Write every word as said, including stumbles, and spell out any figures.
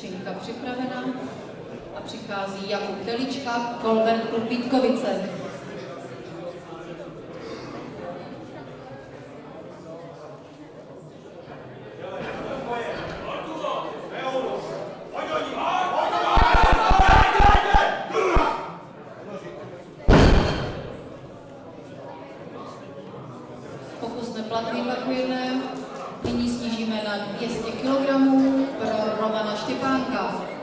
skřínka připravena a přichází Jakub Telička, Kolvert klub Vítkovice. Pokus neplatný pakujeme. Nyní snížíme na dvě stě kilogramů pro Romana Štěpánka.